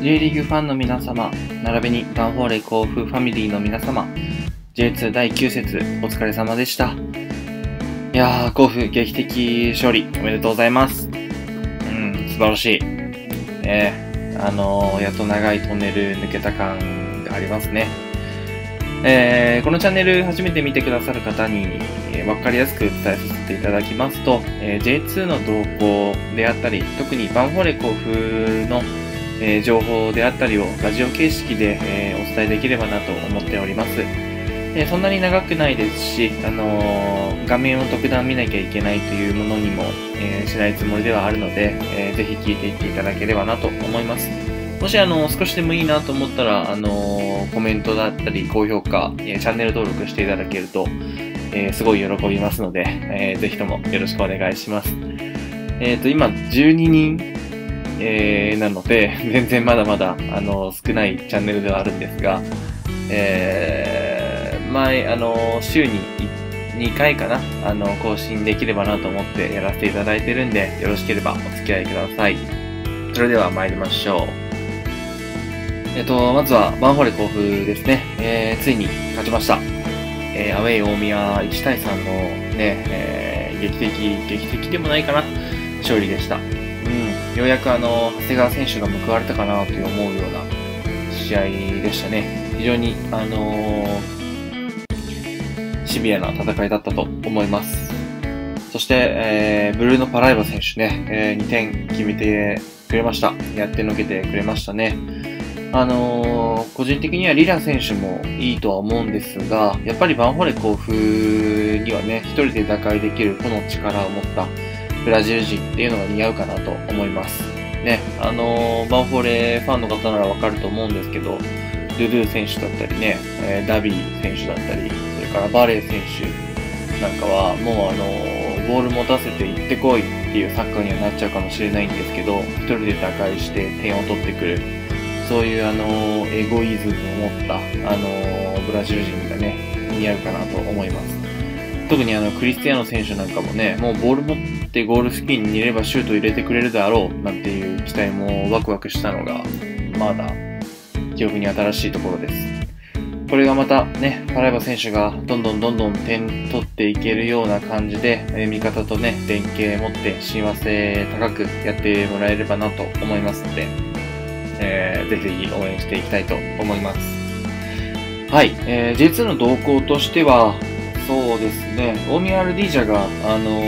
J リーグファンの皆様、並びにヴァンフォーレ甲府ファミリーの皆様、J2 第9節お疲れ様でした。いやー、甲府劇的勝利おめでとうございます。素晴らしい。やっと長いトンネル抜けた感がありますね。このチャンネル初めて見てくださる方に、わかりやすく伝えさせていただきますと、J2 の動向であったり、特にヴァンフォーレ甲府の、情報であったりをラジオ形式で、お伝えできればなと思っております。そんなに長くないですし、画面を特段見なきゃいけないというものにも、しないつもりではあるので、ぜひ聞いていっていただければなと思います。もし少しでもいいなと思ったら、コメントだったり高評価、チャンネル登録していただけると、すごい喜びますので、ぜひともよろしくお願いします。今12人、なので、全然まだまだ、少ないチャンネルではあるんですが、週に2回かな、更新できればなと思ってやらせていただいてるんで、よろしければお付き合いください。それでは参りましょう。まずは、ヴァンフォーレ甲府ですね。ついに勝ちました。アウェイ大宮1対3のね、劇的でもないかな、勝利でした。ようやく長谷川選手が報われたかなと思うような試合でしたね。非常にシビアな戦いだったと思います。そして、ブルーノ・パライバ選手ね、2点決めてくれました。やってのけてくれましたね。個人的にはリラ選手もいいとは思うんですが、やっぱりヴァンフォーレ甲府にはね、一人で打開できる個の力を持ったブラジル人っていうのが似合うかなと思います。ね、ヴァンフォーレファンの方ならわかると思うんですけど、ドゥドゥ選手だったりね、ダビー選手だったり、それからバレー選手なんかはもうボール持たせて行ってこいっていうサッカーにはなっちゃうかもしれないんですけど、一人で打開して点を取ってくる、そういうエゴイズムを持ったブラジル人がね、似合うかなと思います。特にクリスティアーノ選手なんかもね、もうボール持ってゴール付近にいればシュート入れてくれるだろうなんていう期待もワクワクしたのが、まだ記憶に新しいところです。これがまたね、パライバ選手がどんどん点取っていけるような感じで、味方とね、連携持って親和性高くやってもらえればなと思いますので、ぜひぜひ応援していきたいと思います。はい、J2 の動向としては、そうですね、大宮アルディージャが、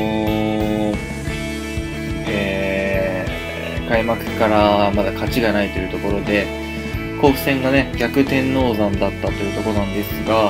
開幕からまだ勝ちがないというところで、甲府戦がね、逆転ノーザンだったというところなんですが、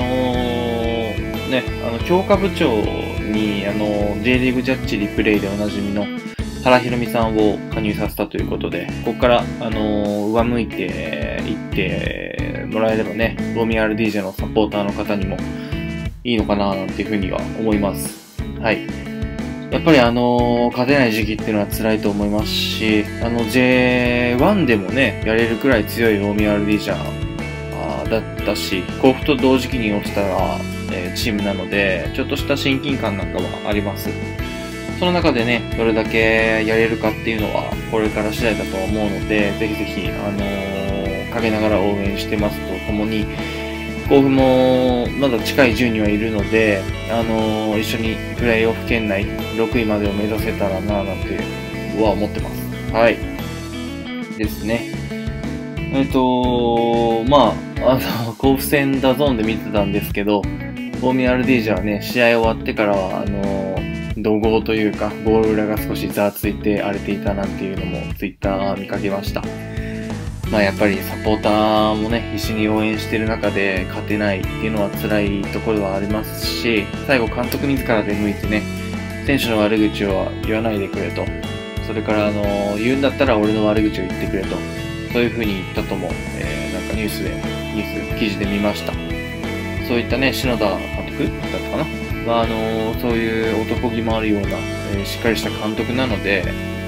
強化部長に、J リーグジャッジリプレイでおなじみの原ひろみさんを加入させたということで、ここから、上向いていってもらえればね、大宮アルディージャのサポーターの方にもいいのかななんていうふうには思います。はい。やっぱり勝てない時期っていうのは辛いと思いますし、J1 でもね、やれるくらい強い大宮アルディージャだったし、甲府と同時期に落ちたチームなので、ちょっとした親近感なんかはあります。その中でね、どれだけやれるかっていうのは、これから次第だと思うので、ぜひぜひ、陰ながら応援してますとともに、甲府もまだ近い順位にはいるので、一緒にプレイオフ圏内6位までを目指せたらなぁなんては思ってます。はい。ですね。甲府戦ダゾーンで見てたんですけど、大宮アルディージャはね、試合終わってからは、怒号というか、ゴール裏が少しざわついて荒れていたなんていうのもツイッター見かけました。やっぱりサポーターもね、必死に応援している中で勝てないっていうのは辛いところはありますし、最後監督自ら出向いてね、選手の悪口は言わないでくれと。それから言うんだったら俺の悪口を言ってくれと。そういう風に言ったとも、なんかニュース記事で見ました。そういったね、篠田監督だったかな。そういう男気もあるような、しっかりした監督なので、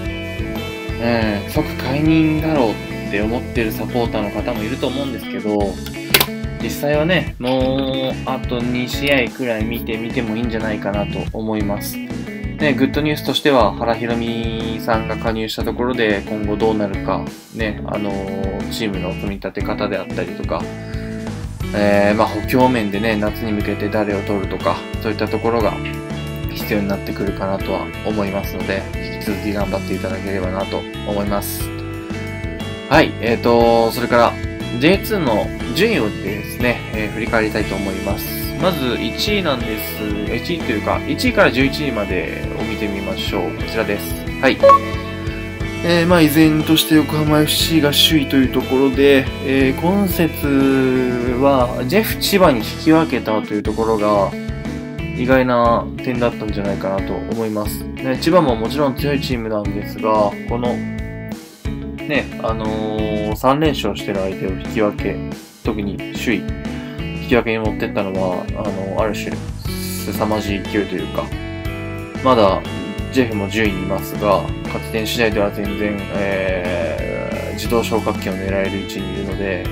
即解任だろうって思ってるサポーターの方もいると思うんですけど、実際はね、もうあと2試合くらい見てみてもいいんじゃないかなと思います。 ね、グッドニュースとしては原ひろみさんが加入したところで今後どうなるか、ね、チームの組み立て方であったりとか、補強面でね、夏に向けて誰を取るとか、そういったところが必要になってくるかなとは思いますので、引き続き頑張っていただければなと思います。はい、それから J2 の順位をですね、振り返りたいと思います。まず1位なんです。1位というか、1位から11位までを見てみましょう。こちらです。はい。依然として横浜 FC が首位というところで、今節はジェフ千葉に引き分けたというところが意外な点だったんじゃないかなと思います。千葉ももちろん強いチームなんですが、このね、3連勝してる相手を引き分け、特に首位、引き分けに持ってったのは、ある種、凄まじい勢いというか、まだ、ジェフも10位にいますが、勝ち点次第では全然、自動昇格圏を狙える位置にいるので、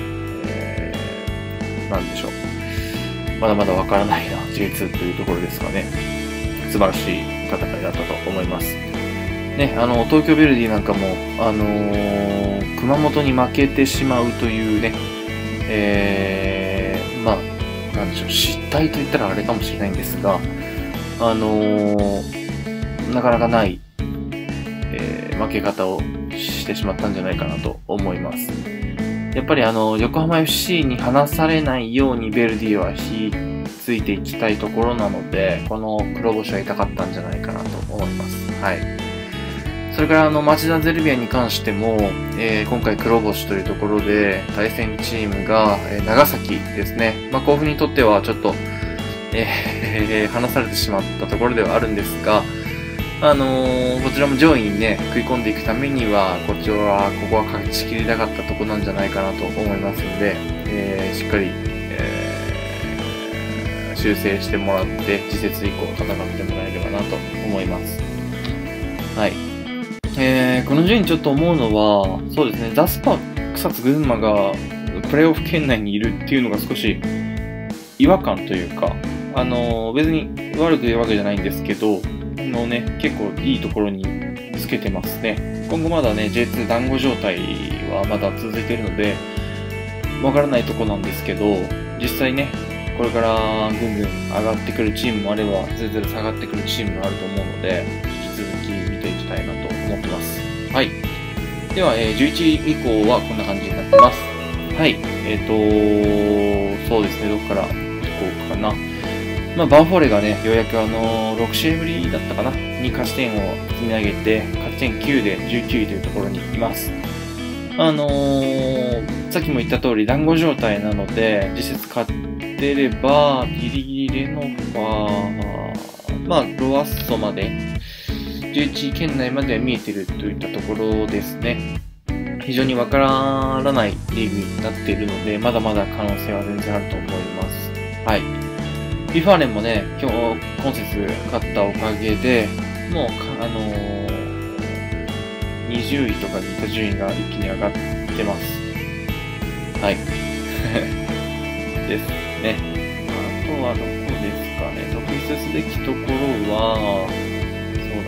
なんでしょう。まだまだわからないな、J2 というところですかね。素晴らしい戦いだったと思います。ね、東京ヴェルディなんかも、熊本に負けてしまうというね、なんでしょう、失態と言ったらあれかもしれないんですが、なかなかない、負け方をしてしまったんじゃないかなと思います。やっぱり横浜 FC に離されないようにヴェルディは引きついていきたいところなので、この黒星は痛かったんじゃないかなと思います。はい。それから町田ゼルビアに関しても、今回黒星というところで対戦チームが、長崎ですね。甲府にとってはちょっと、離されてしまったところではあるんですが、こちらも上位にね、食い込んでいくためには、ここは勝ち切りたかったところなんじゃないかなと思いますので、しっかり、修正してもらって、次節以降戦ってもらえればなと思います。はい。この順位ちょっと思うのは、そうですね、ザスパ、草津、群馬がプレーオフ圏内にいるっていうのが少し違和感というか、別に悪く言うわけじゃないんですけど、結構いいところにつけてますね。今後まだね、J2 団子状態はまだ続いているので、わからないとこなんですけど、実際ね、これからぐんぐん上がってくるチームもあれば、ずるずる下がってくるチームもあると思うので、引き続き見ていきたいなと思ってます。はい。では、11位以降はこんな感じになってます。はい。そうですね、どこから行こうかな。バーフォーレがね、ようやく6試合ぶりだったかなに勝ち点を積み上げて、勝ち点9で19位というところにいます。さっきも言った通り、団子状態なので、実質勝ってれば、ギリギリレノファロアッソまで、11位圏内までは見えているといったところですね。非常にわからないリーグになっているので、まだまだ可能性は全然あると思います。はい。ビファーレンもね、今節勝ったおかげで、もう、20位とかにいた順位が一気に上がってます。はい。ですね。あとはどこですかね。特筆すべきところは、そう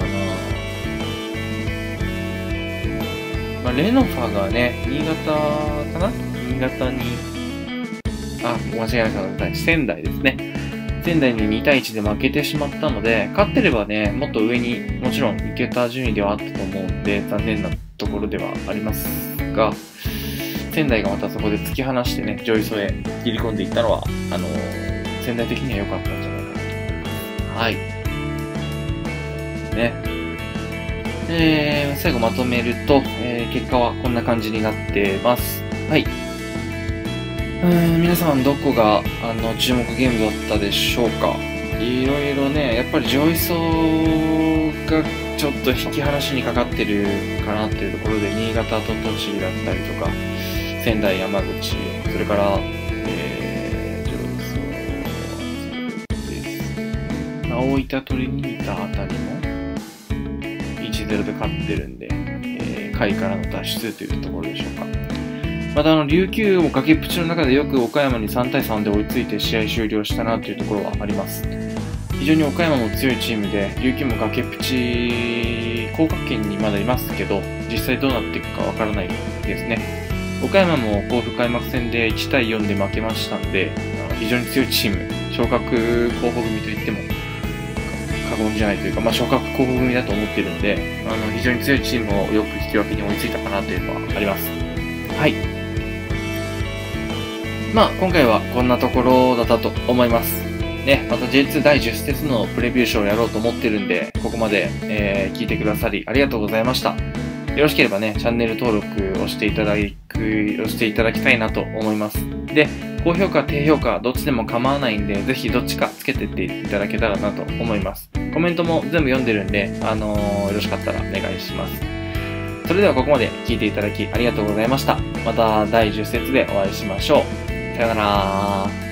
だな。レノファがね、新潟かな？新潟に、間違えました。仙台ですね。仙台に2対1で負けてしまったので、勝ってればね、もっと上にもちろん行けた順位ではあったと思うので、残念なところではありますが、仙台がまたそこで突き放してね、上位層へ切り込んでいったのは、仙台的には良かったんじゃないかなと思います。はい。ね。最後まとめると、結果はこんな感じになってます。はい。皆さんどこが注目ゲームだったでしょうか。いろいろね、やっぱり上位層がちょっと引き離しにかかってるかなっていうところで、新潟と栃木だったりとか、仙台、山口、それから、上位層です。大分トリニータあたりも 1-0 で勝ってるんで、下位からの脱出というところでしょうか。また琉球も崖っぷちの中でよく岡山に3対3で追いついて試合終了したなというところはあります。 非常に岡山も強いチームで、琉球も崖っぷち、降格圏にまだいますけど、実際どうなっていくかわからないですね。岡山も甲府開幕戦で1対4で負けましたんで、非常に強いチーム、昇格候補組といっても過言じゃないというか、昇格候補組だと思っているので、非常に強いチームをよく引き分けに追いついたかなというのはあります。はい。今回はこんなところだったと思います。ね、また J2 第10節のプレビューショーをやろうと思ってるんで、ここまで、聞いてくださりありがとうございました。よろしければね、チャンネル登録をしていただきたいなと思います。で、高評価、低評価、どっちでも構わないんで、ぜひどっちかつけてっていただけたらなと思います。コメントも全部読んでるんで、よろしかったらお願いします。それではここまで聞いていただきありがとうございました。また第10節でお会いしましょう。さよなら。